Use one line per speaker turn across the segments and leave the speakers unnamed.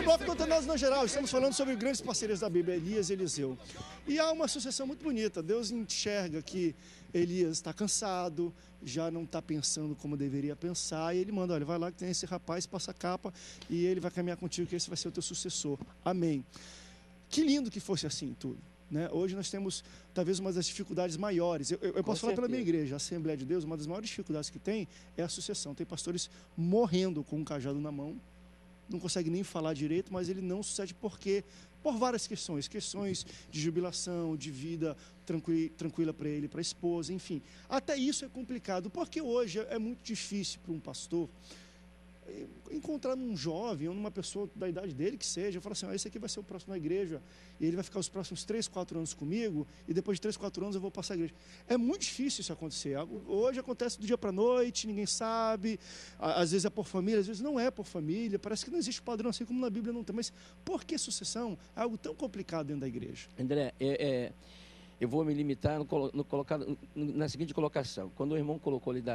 bloco Conteúdos no geral, estamos falando sobre grandes parcerias da Bíblia, Elias e Eliseu. E há uma sucessão muito bonita. Deus enxerga que Elias está cansado, já não está pensando como deveria pensar, e ele manda, olha, vai lá que tem esse rapaz, passa a capa, e ele vai caminhar contigo, que esse vai ser o teu sucessor. Amém. Que lindo que fosse assim tudo. Né? Hoje nós temos talvez uma das dificuldades maiores. Eu posso falar pela minha igreja, a Assembleia de Deus, uma das maiores dificuldades que tem é a sucessão. Tem pastores morrendo com um cajado na mão, não consegue nem falar direito, mas ele não sucede porque por várias questões de jubilação, de vida tranquila para ele, para a esposa, enfim. Até isso é complicado, porque hoje é muito difícil para um pastor encontrar um jovem ou numa pessoa da idade dele que seja, eu falo assim, esse aqui vai ser o próximo da igreja, e ele vai ficar os próximos 3, 4 anos comigo, e depois de 3, 4 anos eu vou passar a igreja. É muito difícil isso acontecer. Hoje acontece do dia para a noite, ninguém sabe, às vezes é por família, às vezes não é por família, parece que não existe padrão assim como na Bíblia não tem, mas por que sucessão é algo tão complicado dentro da igreja?
André, eu vou me limitar na seguinte colocação. Quando o irmão colocou ali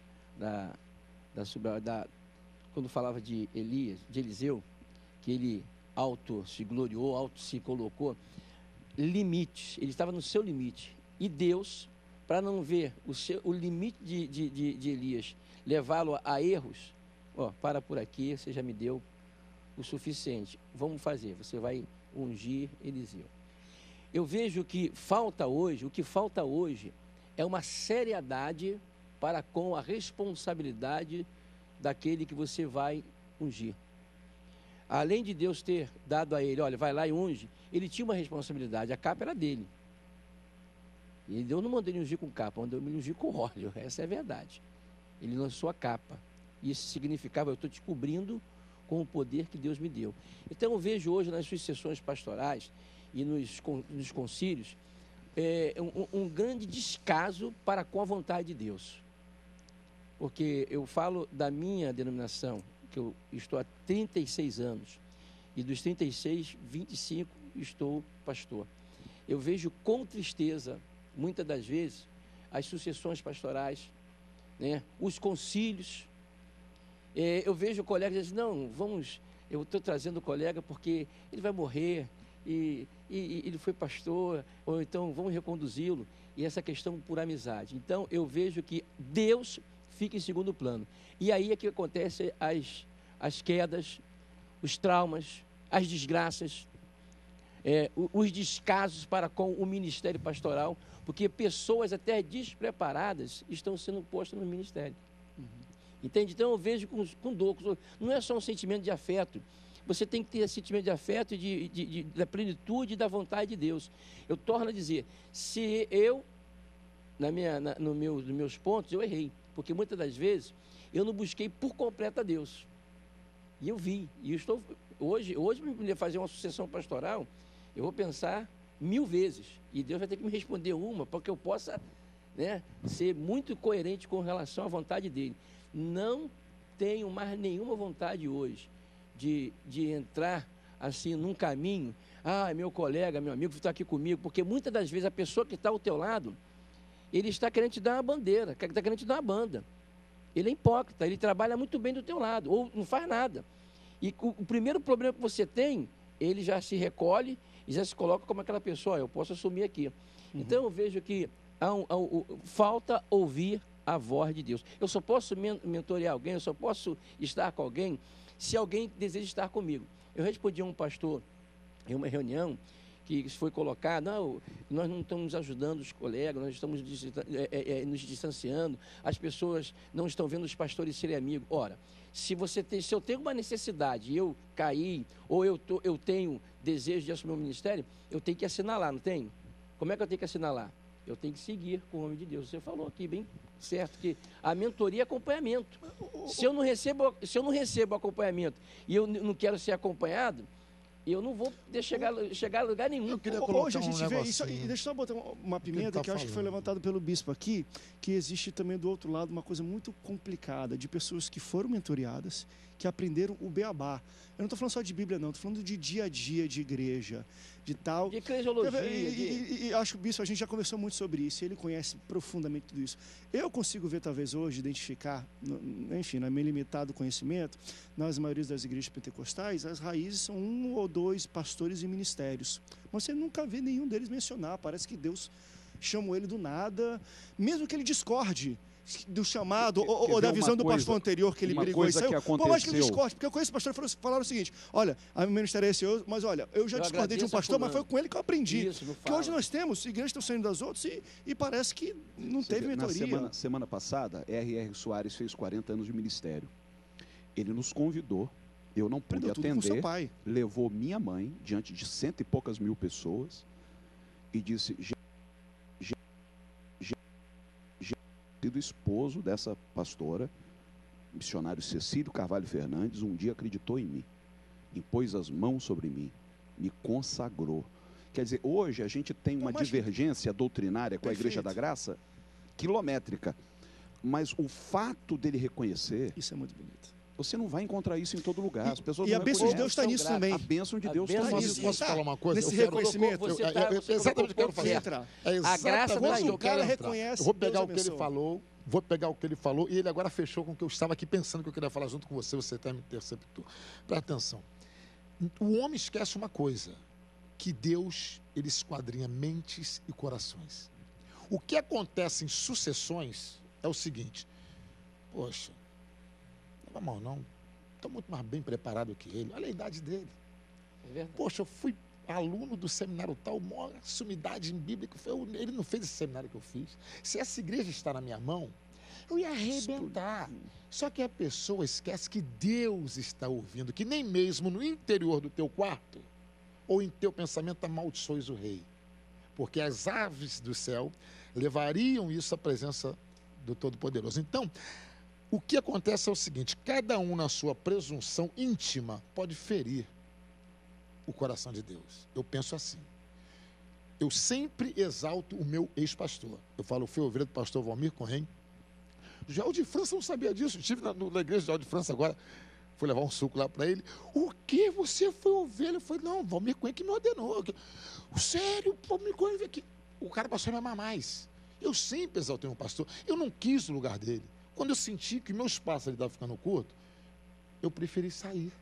quando falava de Elias, de Eliseu, que ele se gloriou, se colocou, limites, ele estava no seu limite. E Deus, para não ver o limite de Elias, levá-lo a erros, para por aqui, você já me deu o suficiente. Vamos fazer, você vai ungir Eliseu. Eu vejo que o que falta hoje é uma seriedade para com a responsabilidade daquele que você vai ungir. Além de Deus ter dado a ele, olha, vai lá e unge, ele tinha uma responsabilidade, a capa era dele. E Deus não mandou ele ungir com capa, mandou ele ungir com óleo, essa é a verdade. Ele lançou a capa. Isso significava, eu estou te cobrindo com o poder que Deus me deu. Então eu vejo hoje nas suas sessões pastorais e nos concílios, um grande descaso para com a vontade de Deus. Porque eu falo da minha denominação, que eu estou há 36 anos, e dos 36, 25 estou pastor. Eu vejo com tristeza, muitas das vezes, as sucessões pastorais, né, os concílios. Eu vejo colegas dizendo, não, eu estou trazendo o colega porque ele vai morrer, e ele foi pastor, ou então vamos reconduzi-lo, e essa questão por amizade. Então, eu vejo que Deus fica em segundo plano. E aí é que acontecem as quedas, os traumas, as desgraças, os descasos para com o ministério pastoral, porque pessoas até despreparadas estão sendo postas no ministério. Entende? Então eu vejo com dor, não é só um sentimento de afeto, você tem que ter esse sentimento de afeto e da plenitude e da vontade de Deus. Eu torno a dizer, se eu, nos meus pontos, eu errei. Porque muitas das vezes eu não busquei por completo a Deus. E eu vi. E eu estou hoje para fazer uma sucessão pastoral, eu vou pensar 1000 vezes. E Deus vai ter que me responder uma, para que eu possa, né, ser muito coerente com relação à vontade dele. Não tenho mais nenhuma vontade hoje de entrar assim num caminho, meu colega, meu amigo, está aqui comigo, porque muitas das vezes a pessoa que está ao teu lado, ele está querendo te dar uma bandeira, está querendo te dar uma banda. Ele é hipócrita, ele trabalha muito bem do teu lado, ou não faz nada. E o primeiro problema que você tem, ele já se recolhe e já se coloca como aquela pessoa, eu posso assumir aqui. Então eu vejo que falta ouvir a voz de Deus. Eu só posso mentorear alguém, eu só posso estar com alguém se alguém deseja estar comigo. Eu respondi a um pastor em uma reunião que foi colocado, nós não estamos ajudando os colegas, nós estamos nos distanciando, as pessoas não estão vendo os pastores serem amigos. Ora, se eu tenho uma necessidade, eu caí, ou eu tenho desejo de assumir o ministério, eu tenho que assinalar, não tenho? Como é que eu tenho que assinalar? Eu tenho que seguir com o homem de Deus. Você falou aqui bem certo que a mentoria é acompanhamento. Se eu não recebo acompanhamento e eu não quero ser acompanhado, E eu não vou chegar a lugar nenhum.
Eu queria colocar
Hoje a gente vê isso, e
negocinho.
deixa eu só botar uma pimenta que eu acho que foi levantado pelo bispo aqui, que existe também do outro lado uma coisa muito complicada, de pessoas que foram mentoreadas, que aprenderam o beabá. Eu não estou falando só de Bíblia, não, estou falando de dia a dia de igreja, de tal.
De eclesiologia.
E acho que o bispo, a gente já conversou muito sobre isso, ele conhece profundamente tudo isso. Eu consigo ver, talvez hoje, identificar, enfim, no meu limitado conhecimento, nas maiorias das igrejas pentecostais, as raízes são 1 ou 2 pastores e ministérios. Mas você nunca vê nenhum deles mencionar, parece que Deus chamou ele do nada, mesmo que ele discorde do chamado ou da visão do pastor anterior que ele brigou e saiu. Por mais que ele discorde, porque eu conheço pastor que falaram o seguinte: olha, o ministério é esse, mas olha, eu já discordei de um pastor, mas foi com ele que eu aprendi. Porque hoje nós temos igrejas que estão saindo das outras e parece que não teve mentoria.
Na semana passada, R.R. Soares fez 40 anos de ministério. Ele nos convidou, eu não pude atender, levou minha mãe diante de 100 e poucas mil pessoas e disse: sido esposo dessa pastora, missionário Cecílio Carvalho Fernandes, um dia acreditou em mim, impôs as mãos sobre mim, me consagrou. Quer dizer, hoje a gente tem uma divergência doutrinária com a Igreja da Graça quilométrica, mas o fato dele reconhecer...
Isso é muito bonito.
Você não vai encontrar isso em todo lugar. As pessoas
e
não
a bênção de Deus está nisso também.
A bênção de Deus está nisso.
Posso falar uma coisa?
Nesse reconhecimento.
Exatamente o que eu quero fazer.
A graça
quando
o cara reconhece.
Eu vou pegar o que ele falou, e ele agora fechou com o que eu estava aqui pensando que eu queria falar junto com você, você até me interceptou. Presta atenção. O homem esquece uma coisa, que Deus, ele esquadrinha mentes e corações. O que acontece em sucessões é o seguinte: poxa, não vai mal não, estou muito mais bem preparado que ele, olha a idade dele.
É verdade.
Poxa, eu fui aluno do seminário tal, maior sumidade em Bíblia, ele não fez esse seminário que eu fiz. Se essa igreja está na minha mão, eu ia arrebentar. Só que a pessoa esquece que Deus está ouvindo, que nem mesmo no interior do teu quarto, ou em teu pensamento, amaldiçoes o rei. Porque as aves do céu levariam isso à presença do Todo-Poderoso. Então, o que acontece é o seguinte: cada um na sua presunção íntima pode ferir o coração de Deus. Eu penso assim. Eu sempre exalto o meu ex-pastor. Eu falo, fui ovelha do pastor Valmir Corrêa. Joel de França não sabia disso. Estive na igreja de Joel de França agora. Fui levar um suco lá para ele. O que? Você foi ovelha? Eu falei, não, Valmir Corrêa que me ordenou. Sério, Valmir Corrêa veio aqui. O cara passou a me amar mais. Eu sempre exaltei um pastor. Eu não quis o lugar dele. Quando eu senti que o meu espaço estava ficando curto, eu preferi sair.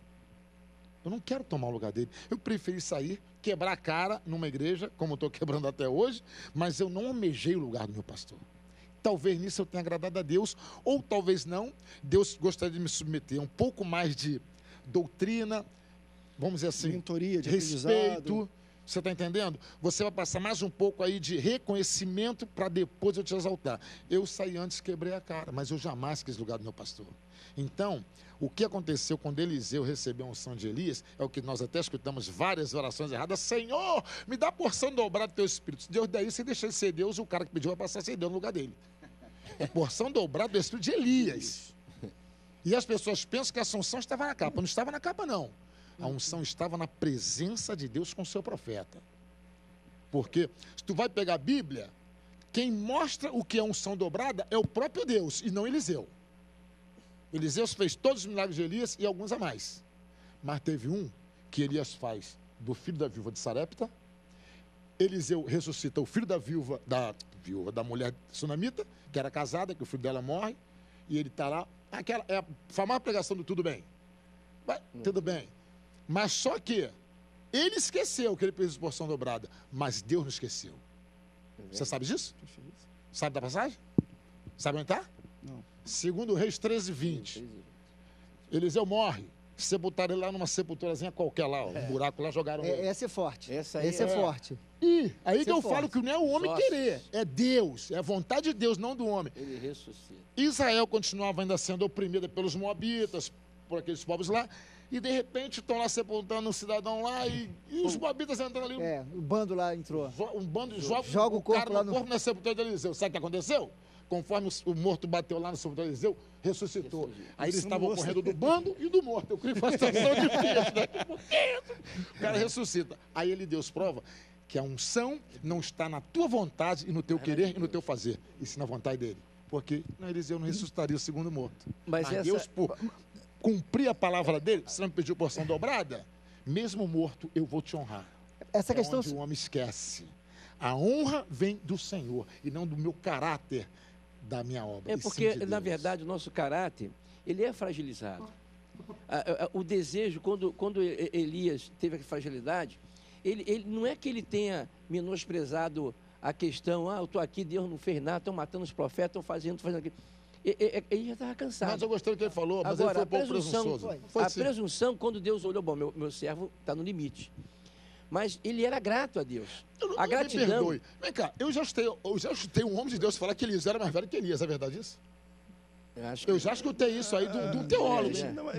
Eu não quero tomar o lugar dele. Eu preferi sair, quebrar a cara numa igreja, como eu estou quebrando até hoje, mas eu não almejei o lugar do meu pastor. Talvez nisso eu tenha agradado a Deus, ou talvez não. Deus gostaria de me submeter a um pouco mais de doutrina, vamos dizer assim,
mentoria, de
respeito. Você está entendendo? Você vai passar mais um pouco aí de reconhecimento para depois eu te exaltar. Eu saí antes, quebrei a cara, mas eu jamais quis lugar do meu pastor. Então, o que aconteceu quando Eliseu recebeu a unção de Elias, é o que nós até escutamos várias orações erradas: Senhor, me dá a porção dobrada do teu Espírito. Se Deus der isso, você deixa de ser Deus, o cara que pediu vai passar a ser Deus no lugar dele. É porção dobrada do Espírito de Elias. E as pessoas pensam que a unção estava na capa. Não estava na capa, não. A unção estava na presença de Deus com o seu profeta. Porque se tu vai pegar a Bíblia, quem mostra o que é unção dobrada é o próprio Deus e não Eliseu. Eliseu fez todos os milagres de Elias e alguns a mais. Mas teve um que Elias faz do filho da viúva de Sarepta. Eliseu ressuscita o filho da viúva, da mulher sunamita, que era casada, que o filho dela morre, e ele está lá. Aquela é a famosa pregação do tudo bem. Tudo bem. Mas só que ele esqueceu que ele fez a porção dobrada, mas Deus não esqueceu. Você sabe disso? Sabe da passagem? Sabe onde está?
Não.
Segundo Reis 13:20. Eliseu morre. Sepultaram ele lá numa sepulturazinha qualquer lá, um buraco lá, jogaram ele.
Esse é forte.
Esse aí
Esse é forte.
E aí que eu
forte.
falo que não é o homem querer, é Deus, é a vontade de Deus, não do homem.
Ele ressuscita.
Israel continuava ainda sendo oprimida pelos moabitas, por aqueles povos lá, E, de repente, estão lá sepultando um cidadão lá e os moabitas entrando ali.
O bando lá entrou.
Um bando
joga o corpo
cara
lá
no
no...
corpo na sepultura de Eliseu. Sabe o que aconteceu? Conforme o morto bateu lá no sepultura de Eliseu, ressuscitou. Aí eles estavam correndo do bando e do morto. Eu creio que foi uma situação difícil, né? O cara ressuscita. Aí ele Deus prova que a unção não está na tua vontade e no teu querer e no teu fazer, e sim na vontade dele. Porque Eliseu não ressuscitaria o segundo morto.
Mas
Deus, por cumprir a palavra dele, você não me pediu porção dobrada? Mesmo morto, eu vou te honrar.
Essa questão...
onde o homem esquece. A honra vem do Senhor e não do meu caráter, da minha obra.
É porque, na verdade, o nosso caráter, ele é fragilizado. O desejo, quando Elias teve a fragilidade, ele não é que ele tenha menosprezado a questão, eu estou aqui, Deus não fez nada, estão matando os profetas, estão fazendo aquilo. Ele já estava cansado.
Mas eu gostei do que ele falou, mas
agora,
ele foi um pouco presunçoso.
A presunção, quando Deus olhou, bom, meu servo está no limite. Mas ele era grato a Deus. A gratidão...
Me perdoe. Vem cá, eu já escutei um homem de Deus falar que Elias era mais velho que Elias, é verdade isso? Eu já escutei isso aí de um teólogo.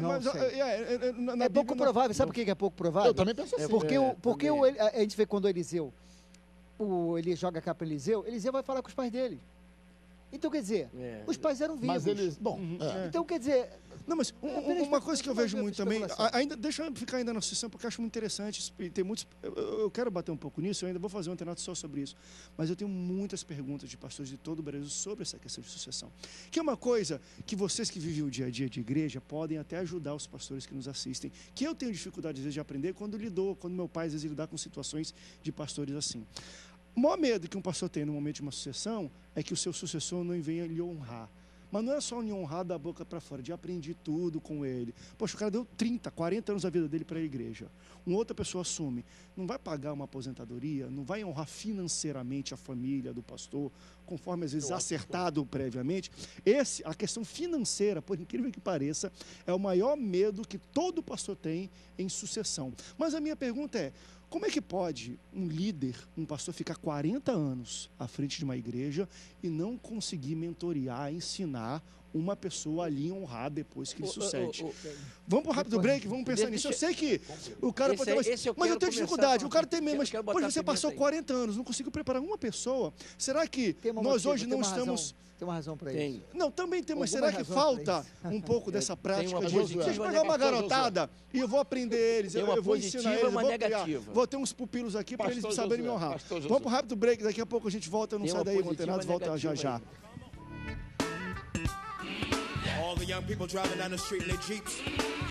É pouco provável. Sabe por que é pouco provável?
Eu também penso assim.
Porque a gente vê quando Elias joga a capa para Eliseu vai falar com os pais dele. Então, quer dizer, os pais eram vivos.
Mas eles...
Então, quer dizer...
Não, mas uma coisa que eu vejo muito também, deixa eu ficar ainda na sucessão, porque eu acho muito interessante, e tem muitos, eu quero bater um pouco nisso, eu ainda vou fazer um antenato só sobre isso, mas eu tenho muitas perguntas de pastores de todo o Brasil sobre essa questão de sucessão, que é uma coisa que vocês que vivem o dia a dia de igreja podem até ajudar os pastores que nos assistem, que eu tenho dificuldade às vezes de aprender quando meu pai às vezes lidar com situações de pastores assim. O maior medo que um pastor tem no momento de uma sucessão é que o seu sucessor não venha lhe honrar. Mas não é só lhe honrar da boca para fora, de aprender tudo com ele. Poxa, o cara deu 30, 40 anos da vida dele para a igreja. Uma outra pessoa assume. Não vai pagar uma aposentadoria, não vai honrar financeiramente a família do pastor, conforme às vezes acertado previamente. A questão financeira, por incrível que pareça, é o maior medo que todo pastor tem em sucessão. Mas a minha pergunta é, como é que pode um líder, um pastor, ficar 40 anos à frente de uma igreja e não conseguir mentorear, ensinar uma pessoa ali honrar depois que ele sucede? Vamos para um rápido break, vamos pensar nisso. Eu sei que o cara pode ter mas eu tenho dificuldade, o cara tem mesmo, mas você passou 40 anos, não conseguiu preparar uma pessoa. Será que nós hoje não estamos...
Tem uma razão para isso.
Não, também tem, mas será que falta um pouco dessa prática? Deixa eu pegar uma garotada e eu vou aprender eles, eu vou ensinar eles, vou ter uns pupilos aqui para eles saberem me honrar. Vamos para um rápido break, daqui a pouco a gente volta, não sai daí, Montenados, volta já já.
All the young people driving down the street in their Jeeps,